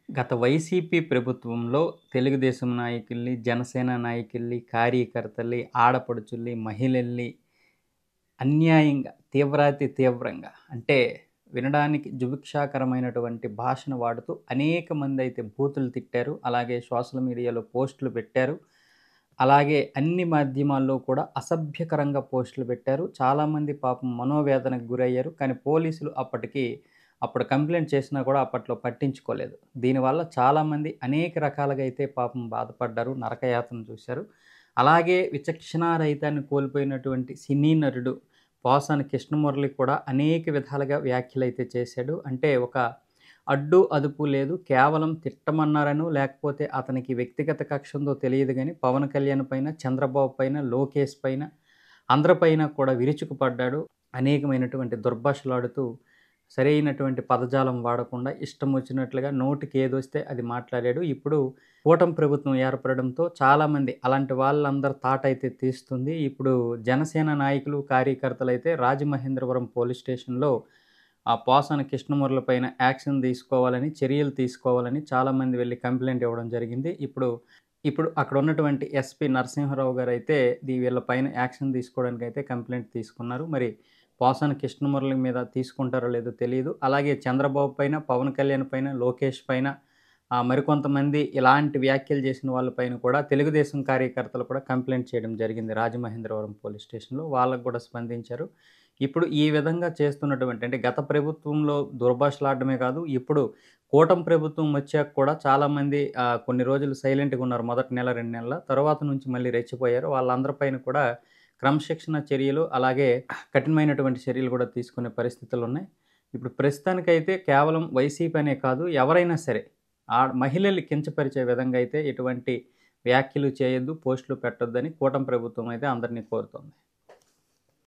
గత వైసీపీ ప్రభుత్వంలో తెలుగుదేశం నాయకుల్ని, జనసేన నాయకుల్ని, కార్యకర్తల్ని, ఆడపడుచుల్ని, మహిళల్ని అన్యాయంగా తీవ్రాతి తీవ్రంగా అంటే వినడానికి జుగుప్సాకరమైనటువంటి భాషను వాడుతూ అనేక మంది అయితే బూతులు తిట్టారు. అలాగే సోషల్ మీడియాలో పోస్టులు పెట్టారు. అలాగే అన్ని మాధ్యమాల్లో కూడా అసభ్యకరంగా పోస్టులు పెట్టారు. చాలామంది పాపం మనోవేదనకు గురయ్యారు. కానీ పోలీసులు అప్పుడు కంప్లెయింట్ చేసినా కూడా అప్పట్లో పట్టించుకోలేదు. దీనివల్ల చాలామంది అనేక రకాలుగా అయితే పాపం బాధపడ్డారు. నరకయాతన చూశారు. అలాగే విచక్షణారహితాన్ని కోల్పోయినటువంటి సినీ నటుడు పోసాని కృష్ణమురళి కూడా అనేక విధాలుగా వ్యాఖ్యలైతే చేశాడు. అంటే ఒక అడ్డు, అదుపు లేదు. కేవలం తిట్టమన్నారనో, లేకపోతే అతనికి వ్యక్తిగత కక్ష ఉందో తెలియదు గానీ, పవన్ కళ్యాణ్ పైన, చంద్రబాబు పైన, లోకేష్ పైన, అందరిపైన కూడా విరుచుకుపడ్డాడు. అనేకమైనటువంటి దుర్భాషలాడుతూ, సరైనటువంటి పదజాలం వాడకుండా ఇష్టం వచ్చినట్లుగా నోటికి ఏదొస్తే అది మాట్లాడాడు. ఇప్పుడు కూటమి ప్రభుత్వం ఏర్పడడంతో చాలామంది అలాంటి వాళ్ళందరి తాటైతే తీస్తుంది. ఇప్పుడు జనసేన నాయకులు, కార్యకర్తలైతే రాజమహేంద్రవరం పోలీస్ స్టేషన్‌లో ఆ పోసాని కృష్ణమురళి పైన యాక్షన్ తీసుకోవాలని, చర్యలు తీసుకోవాలని చాలామంది వెళ్లి కంప్లెయింట్ ఇవ్వడం జరిగింది. ఇప్పుడు అక్కడ ఉన్నటువంటి ఎస్పీ నరసింహారావు గారైతే వీళ్ళ పైన యాక్షన్ తీసుకోవడానికైతే కంప్లెయింట్ తీసుకున్నారు. మరి పోసాని కృష్ణమురళి మీద తీసుకుంటారో లేదో తెలీదు. అలాగే చంద్రబాబు పైన, పవన్ కళ్యాణ్ పైన, లోకేష్ పైన మరికొంతమంది ఇలాంటి వ్యాఖ్యలు చేసిన వాళ్ళ పైన కూడా తెలుగుదేశం కార్యకర్తలు కూడా కంప్లెయింట్ చేయడం జరిగింది రాజమహేంద్రవరం పోలీస్ స్టేషన్‌లో. వాళ్ళకు కూడా స్పందించారు. ఇప్పుడు ఈ విధంగా చేస్తున్నటువంటి అంటే గత ప్రభుత్వంలో దుర్భాషలాడడమే కాదు, ఇప్పుడు కూటమి ప్రభుత్వం వచ్చాక కూడా చాలామంది కొన్ని రోజులు సైలెంట్‌గా ఉన్నారు. మొదటి నెల, 2 నెలల. తర్వాత నుంచి మళ్ళీ రెచ్చిపోయారు. వాళ్ళందరి పైన కూడా క్రమశిక్షణ చర్యలు, అలాగే కఠినమైనటువంటి చర్యలు కూడా తీసుకునే పరిస్థితులున్నాయి. ఇప్పుడు ప్రస్తుతానికైతే కేవలం వైసీపీ అనే కాదు, ఎవరైనా సరే మహిళల్ని కించపరిచే విధంగా అయితే ఎటువంటి వ్యాఖ్యలు చేయొద్దు, పోస్టులు పెట్టొద్దని కూటమి ప్రభుత్వం అయితే అందరినీ కోరుతోంది.